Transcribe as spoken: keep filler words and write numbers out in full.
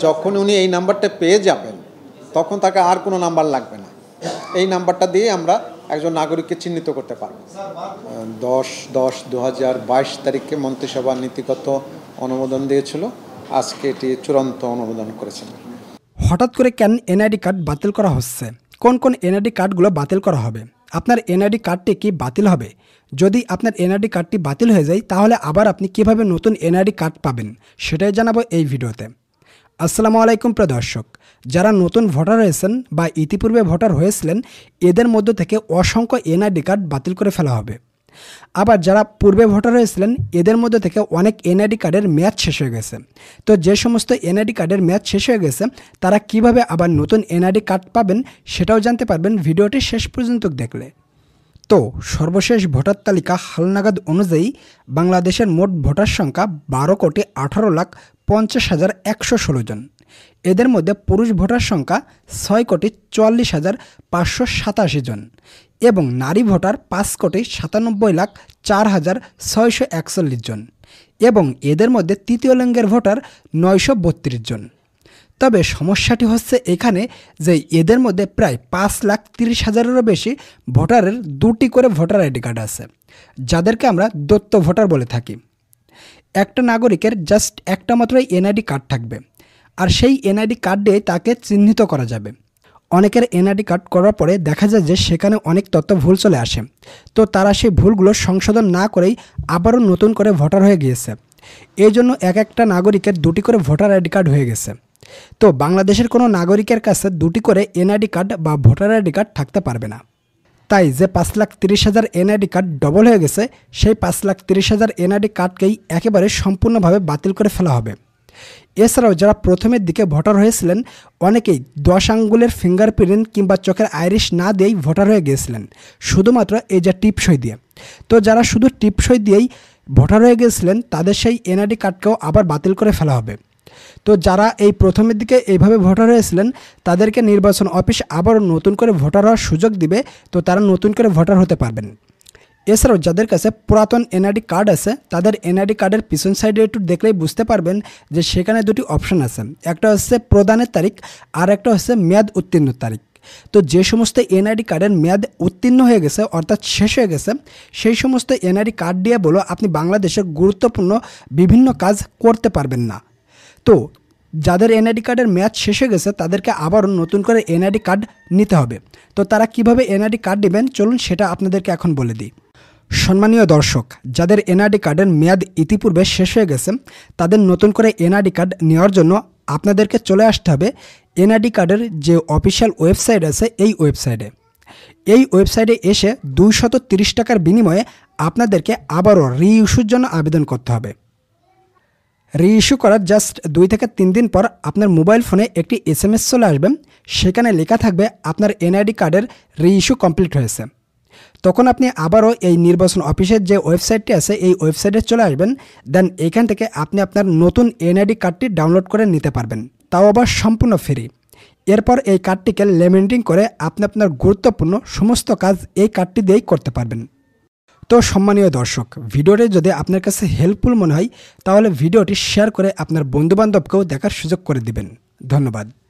যখন উনি এই নাম্বারটা পেয়ে যাবেন তখন তাকে আর কোনো নাম্বার লাগবে না। এই নাম্বারটা দিয়ে আমরা একজন নাগরিককে চিহ্নিত করতে পারব। দশ দশ দু হাজার বাইশ তারিখে মন্ত্রিসভা নীতিগত অনুমোদন দিয়েছিল, আজকে এটি চূড়ান্ত অনুমোদন করেছেন। হঠাৎ করে কেন এনআইডি কার্ড বাতিল করা হচ্ছে? কোন কোন এনআইডি কার্ডগুলো বাতিল করা হবে? আপনার এনআইডি কার্ডটি কি বাতিল হবে? যদি আপনার এনআইডি কার্ডটি বাতিল হয়ে যায় তাহলে আবার আপনি কিভাবে নতুন এনআইডি কার্ড পাবেন সেটাই জানাবো এই ভিডিওতে। আসসালামু আলাইকুম প্রিয় দর্শক, যারা নতুন ভোটার হয়েছেন বা ইতিপূর্বে ভোটার হয়েছিলেন এদের মধ্য থেকে অসংখ্য এনআইডি কার্ড বাতিল করে ফেলা হবে। আবার যারা পূর্বে ভোটার হয়েছিলেন এদের মধ্যে থেকে অনেক এনআইডি কার্ডের মেয়াদ শেষ হয়ে গেছে। তো যে সমস্ত এনআইডি কার্ডের মেয়াদ শেষ হয়ে গেছে তারা কিভাবে আবার নতুন এনআইডি কার্ড পাবেন সেটাও জানতে পারবেন ভিডিওটি শেষ পর্যন্ত দেখলে। তো সর্বশেষ ভোটার তালিকা হালনাগাদ অনুযায়ী বাংলাদেশের মোট ভোটার সংখ্যা বারো কোটি আঠারো লাখ পঞ্চাশ হাজার একশো ষোলো জন। এদের মধ্যে পুরুষ ভোটার সংখ্যা ছয় কোটি চুয়াল্লিশ হাজার পাঁচশো সাতাশি জন এবং নারী ভোটার পাঁচ কোটি সাতানব্বই লাখ চার হাজার ছয়শো একচল্লিশ জন এবং এদের মধ্যে তৃতীয় লিঙ্গের ভোটার নয়শো বত্রিশ জন। তবে সমস্যাটি হচ্ছে এখানে যে এদের মধ্যে প্রায় পাঁচ লাখ তিরিশ হাজারেরও বেশি ভোটারের দুটি করে ভোটার আইডি কার্ড আছে, যাদেরকে আমরা দত্ত ভোটার বলে থাকি। একটা নাগরিকের জাস্ট একটা মাত্রই এনআইডি কার্ড থাকবে, আর সেই এনআইডি কার্ড দিয়ে তাকে চিহ্নিত করা যাবে। অনেকের এনআইডি কার্ড করার পরে দেখা যায় যে সেখানে অনেক তথ্য ভুল চলে আসে, তো তারা সেই ভুলগুলো সংশোধন না করেই আবারও নতুন করে ভোটার হয়ে গিয়েছে। এই জন্য এক একটা নাগরিকের দুটি করে ভোটার আইডি কার্ড হয়ে গেছে। তো বাংলাদেশের কোনো নাগরিকের কাছে দুটি করে এনআইডি কার্ড বা ভোটার আইডি কার্ড থাকতে পারবে না। তাই যে পাঁচ লাখ তিরিশ হাজার এনআইডি কার্ড ডবল হয়ে গেছে সেই পাঁচ লাখ তিরিশ হাজার এনআইডি কার্ডকেই একেবারে সম্পূর্ণভাবে বাতিল করে ফেলা হবে। এছাড়াও যারা প্রথমের দিকে ভোটার হয়েছিলেন অনেকেই দশ আঙ্গুলের ফিঙ্গারপ্রিন্ট কিংবা চোখের আইরিশ না দিয়েই ভোটার হয়ে গিয়েছিলেন, শুধুমাত্র এই যে টিপসই দিয়ে। তো যারা শুধু টিপসই দিয়েই ভোটার হয়ে গিয়েছিলেন তাদের সেই এনআইডি কার্ডকেও আবার বাতিল করে ফেলা হবে। তো যারা এই প্রথমের দিকে এইভাবে ভোটার হয়েছিলেন তাদেরকে নির্বাচন অফিস আবারও নতুন করে ভোটার হওয়ার সুযোগ দিবে, তো তারা নতুন করে ভোটার হতে পারবেন। এছাড়াও যাদের কাছে পুরাতন এনআইডি কার্ড আছে তাদের এনআইডি কার্ডের পিছন সাইডে একটু দেখলেই বুঝতে পারবেন যে সেখানে দুটি অপশন আছে, একটা হচ্ছে প্রদানের তারিখ আর একটা হচ্ছে মেয়াদ উত্তীর্ণ তারিখ। তো যে সমস্ত এনআইডি কার্ডের মেয়াদ উত্তীর্ণ হয়ে গেছে অর্থাৎ শেষ হয়ে গেছে সেই সমস্ত এনআইডি কার্ড দিয়ে বলো আপনি বাংলাদেশের গুরুত্বপূর্ণ বিভিন্ন কাজ করতে পারবেন না। তো যাদের এনআইডি কার্ডের মেয়াদ শেষ হয়ে গেছে তাদেরকে আবারও নতুন করে এনআইডি কার্ড নিতে হবে। তো তারা কিভাবে এনআইডি কার্ড নেবেন চলুন সেটা আপনাদেরকে এখন বলে দিই। সম্মানীয় দর্শক, যাদের এনআইডি কার্ডের মেয়াদ ইতিপূর্বে শেষ হয়ে গেছে তাদের নতুন করে এনআইডি কার্ড নেওয়ার জন্য আপনাদেরকে চলে আসতে হবে এনআইডি কার্ডের যে অফিসিয়াল ওয়েবসাইট আছে এই ওয়েবসাইটে। এই ওয়েবসাইটে এসে দুইশত তিরিশ টাকার বিনিময়ে আপনাদেরকে আবারও রি ইস্যুর জন্য আবেদন করতে হবে। রি ইস্যু করার জাস্ট দুই থেকে তিন দিন পর আপনার মোবাইল ফোনে একটি এস এম এস চলে আসবে, সেখানে লেখা থাকবে আপনার এনআইডি কার্ডের রি ইস্যু কমপ্লিট হয়েছে। তখন আপনি আবারও এই নির্বাচন অফিসের যে ওয়েবসাইটটি আছে এই ওয়েবসাইটে চলে আসবেন, দেন এখান থেকে আপনি আপনার নতুন এনআইডি কার্ডটি ডাউনলোড করে নিতে পারবেন, তাও আবার সম্পূর্ণ ফ্রি। এরপর এই কার্ডটিকে লেমিনেটিং করে আপনি আপনার গুরুত্বপূর্ণ সমস্ত কাজ এই কার্ডটি দিয়েই করতে পারবেন। তো সম্মানীয় দর্শক, ভিডিওটি যদি আপনার কাছে হেল্পফুল মনে হয় তাহলে ভিডিওটি শেয়ার করে আপনার বন্ধুবান্ধবকেও দেখার সুযোগ করে দিবেন। ধন্যবাদ।